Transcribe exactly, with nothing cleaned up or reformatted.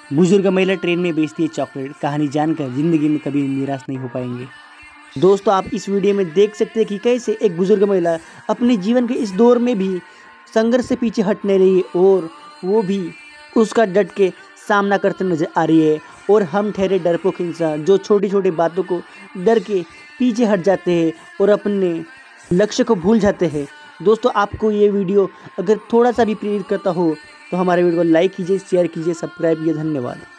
बुजुर्ग महिला ट्रेन में बेचती है चॉकलेट। कहानी जानकर जिंदगी में कभी निराश नहीं हो पाएंगे। दोस्तों, आप इस वीडियो में देख सकते हैं कि कैसे एक बुजुर्ग महिला अपने जीवन के इस दौर में भी संघर्ष से पीछे हट नहीं रही है और वो भी उसका डट के सामना करते नजर आ रही है। और हम ठहरे डरपोक इंसान जो छोटी छोटी बातों को डर के पीछे हट जाते हैं और अपने लक्ष्य को भूल जाते हैं। दोस्तों, आपको ये वीडियो अगर थोड़ा सा भी प्रेरित करता हो तो हमारे वीडियो को लाइक कीजिए, शेयर कीजिए, सब्सक्राइब कीजिए। धन्यवाद।